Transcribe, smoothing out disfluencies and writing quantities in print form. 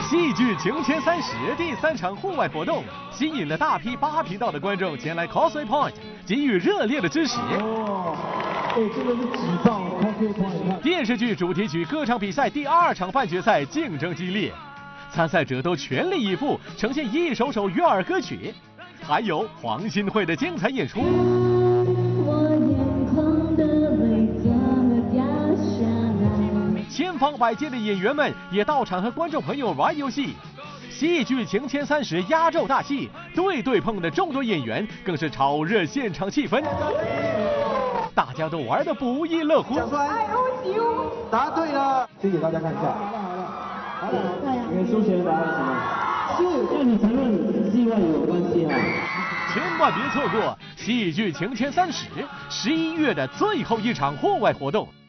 戏剧情牵30第3场户外活动，吸引了大批8频道的观众前来 Causeway Point 给予热烈的支持。 真的是挤爆 Causeway Point！ 电视剧主题曲歌唱比赛第2场半决赛竞争激烈，参赛者都全力以赴，呈现一首首悦耳歌曲，还有黄新慧的精彩演出。千方百计的演员们也到场和观众朋友玩游戏。戏剧情牵30压轴大戏，对对碰的众多演员更是炒热现场气氛，大家都玩得不亦乐乎。 答对了，先给大家看一下。好的，你们数学答案是什么？是，让你承认希望有关系啊。 千万别错过戏剧情牵30 11月的最后一场户外活动。